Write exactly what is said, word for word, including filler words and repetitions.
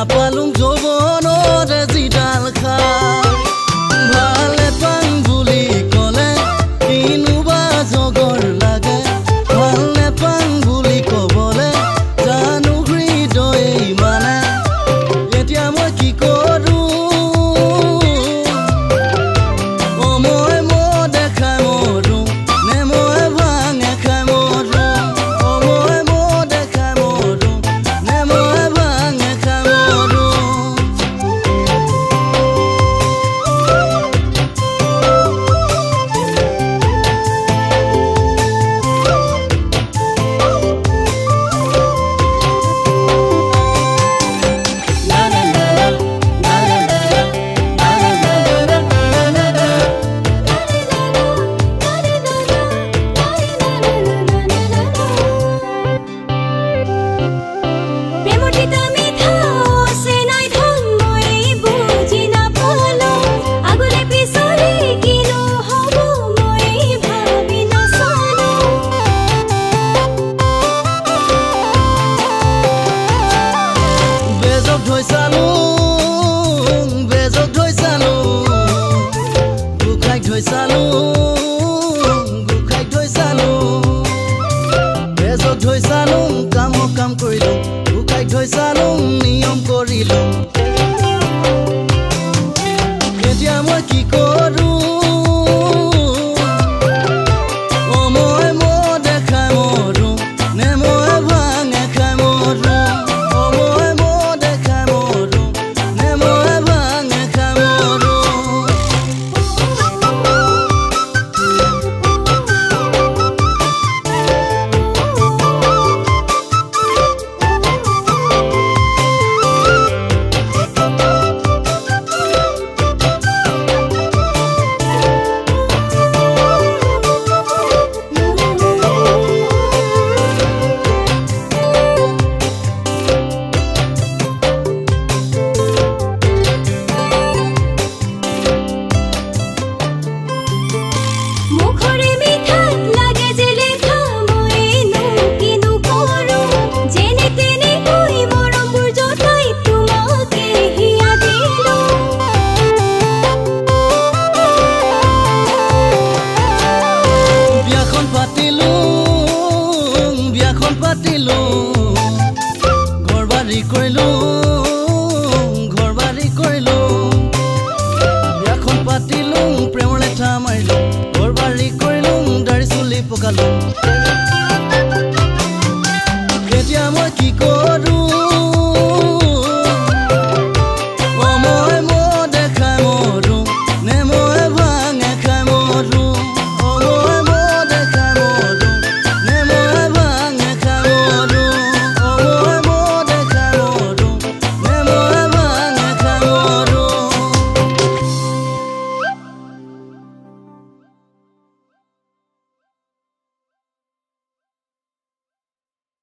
নাপালুং যৌৱনৰে যিডাল খাই ভালে পাং বুলি ক'লে কিনোবা জগৰ লাগে ভালে পাং বুলি ক'বলে জানো হৃদয়ে মানে এতিয়া মই কি কৰো অ মই মই দেখাই মৰো নে মই ভাঙে খাই মৰো অ মই মই দেখাই মৰো নে মই ভাঙে খাই মৰো প্রেমটিতা মিঠা সে নাই ধন মই বুঝি না পালো আগলে পিছলে কিনো হব মই ভাবি না চালো বেজক ধৈ চালো বেজক ধৈ চালো গুখাইক ধৈ চালো গুখাইক ধৈ চালো বেজক ধৈ চালো কাম কাম কৰিলো গুখাইক ধৈ চালো নিয়ম কৰিলো এতিয়া মই কি কৰো অ মই মই দেখাই মৰো নে মই ভাঙে খাই মৰো অ মই মই দেখাই মৰো নে মই ভাঙে খাই মৰো মুখরে মিঠা লাগে যে লেখা মই নো কিনো কৰো যেনে তেনে কই মৰমবোৰ জতাই তোমাকে হিয়া দিলো বিয়াখন পাতিলো বিয়াখন পাতিলো ঘৰ বাৰী কৰিলো